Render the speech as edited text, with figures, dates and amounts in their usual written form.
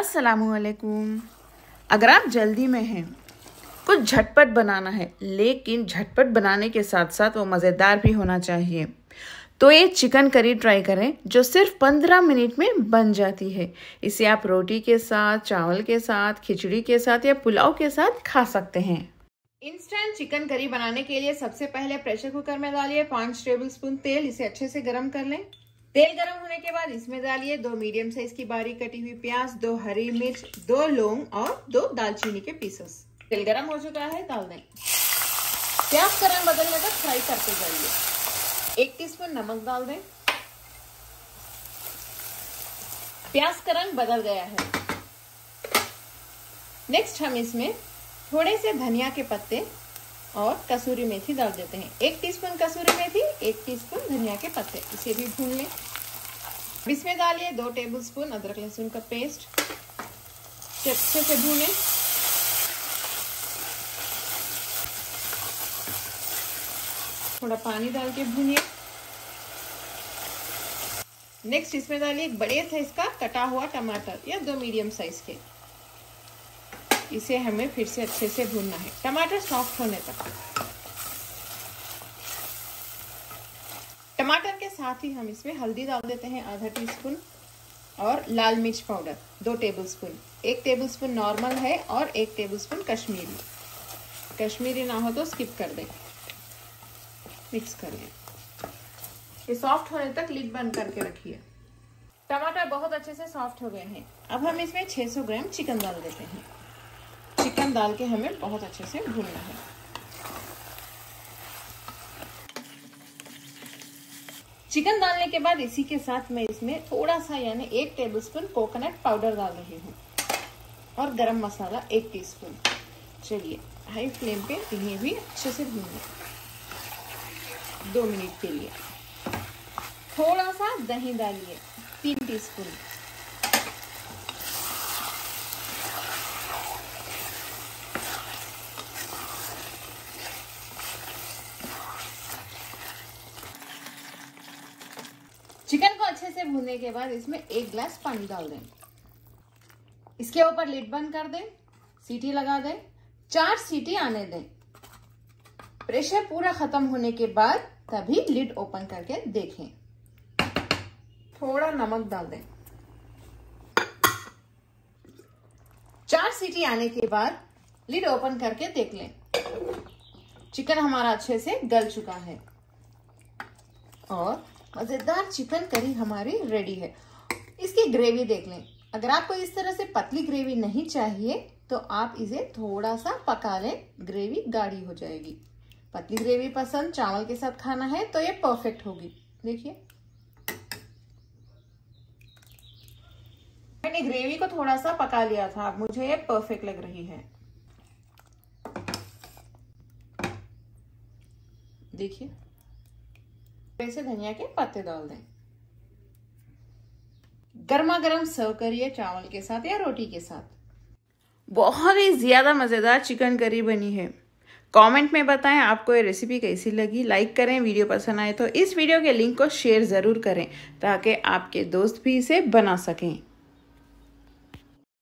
अस्सलामुअलैकुम। अगर आप जल्दी में हैं, कुछ झटपट बनाना है, लेकिन झटपट बनाने के साथ साथ वो मज़ेदार भी होना चाहिए, तो ये चिकन करी ट्राई करें जो सिर्फ 15 मिनट में बन जाती है। इसे आप रोटी के साथ, चावल के साथ, खिचड़ी के साथ या पुलाव के साथ खा सकते हैं। इंस्टेंट चिकन करी बनाने के लिए सबसे पहले प्रेशर कुकर में डालिए 5 टेबलस्पून तेल। इसे अच्छे से गर्म कर लें। तेल गर्म होने के बाद इसमें डालिए 2 मीडियम साइज की बारीक कटी हुई प्याज, 2 हरी मिर्च, 2 लौंग और 2 दालचीनी के पीसेस। तेल गर्म हो चुका है, डाल दें। प्याज का रंग बदलने तक फ्राई करते जाइए। 1 टीस्पून नमक डाल दें। प्याज का रंग बदल गया है। नेक्स्ट हम इसमें थोड़े से धनिया के पत्ते और कसूरी मेथी डाल देते हैं। 1 टीस्पून कसूरी मेथी, 1 टीस्पून धनिया के पत्ते। इसे भी भून लें। इसमें डालिए 2 टेबलस्पून अदरक लहसुन का पेस्ट। अच्छे से भूनें। थोड़ा पानी डाल के भूनिए। नेक्स्ट इसमें डालिए एक बड़े साइज का कटा हुआ टमाटर या 2 मीडियम साइज के। इसे हमें फिर से अच्छे से भूनना है, टमाटर सॉफ्ट होने तक। टमाटर के साथ ही हम इसमें हल्दी डाल देते हैं आधा टीस्पून और लाल मिर्च पाउडर 2 टेबलस्पून। 1 टेबलस्पून नॉर्मल है और 1 टेबलस्पून कश्मीरी। कश्मीरी ना हो तो स्किप कर दें। मिक्स कर लें। ये सॉफ्ट होने तक लिड बंद करके रखिए। टमाटर बहुत अच्छे से सॉफ्ट हो गए हैं। अब हम इसमें 600 ग्राम चिकन डाल देते हैं। चिकन डाल के हमें बहुत अच्छे से भूनना है। चिकन डालने के बाद इसी के साथ मैं इसमें थोड़ा सा यानी 1 टेबलस्पून कोकोनट पाउडर डाल रही हूँ और गरम मसाला 1 टीस्पून। चलिए हाई फ्लेम पे इन्हें भी अच्छे से भूनिए 2 मिनट के लिए। थोड़ा सा दही डालिए 3 टीस्पून। चिकन को अच्छे से भूनने के बाद इसमें 1 गिलास पानी डाल दें। इसके ऊपर लिड बंद कर दें, सीटी लगा दें, 4 सीटी आने दें। प्रेशर पूरा खत्म होने के बाद तभी लिड ओपन करके देखें। थोड़ा नमक डाल दें। 4 सीटी आने के बाद लिड ओपन करके देख लें। चिकन हमारा अच्छे से गल चुका है और मजेदार चिकन करी हमारी रेडी है। इसकी ग्रेवी देख लें। अगर आपको इस तरह से पतली ग्रेवी नहीं चाहिए तो आप इसे थोड़ा सा पका लें, ग्रेवी गाढ़ी हो जाएगी। पतली ग्रेवी पसंद, चावल के साथ खाना है तो ये परफेक्ट होगी। देखिए मैंने ग्रेवी को थोड़ा सा पका लिया था, अब मुझे ये परफेक्ट लग रही है। देखिए ऐसे धनिया के पत्ते डाल दें। गर्मा गर्म सर्व करिए चावल के साथ या रोटी के साथ। बहुत ही ज्यादा मजेदार चिकन करी बनी है। कमेंट में बताएं आपको ये रेसिपी कैसी लगी। लाइक करें, वीडियो पसंद आए तो इस वीडियो के लिंक को शेयर जरूर करें ताकि आपके दोस्त भी इसे बना सकें।